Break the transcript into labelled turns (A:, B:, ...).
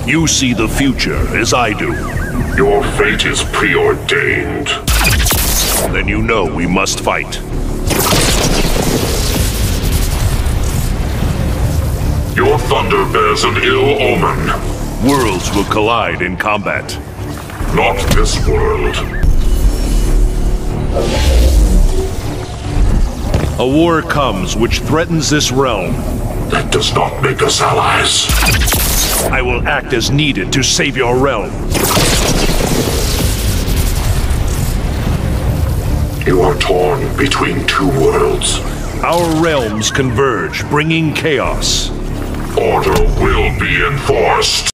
A: You see the future as I do.
B: Your fate is preordained.
A: Then you know we must fight.
B: Your thunder bears an ill omen.
A: Worlds will collide in combat.
B: Not this world.
A: A war comes which threatens this realm.
B: That does not make us allies.
A: I will act as needed to save your realm.
B: You are torn between two worlds.
A: Our realms converge, bringing chaos.
B: Order will be enforced.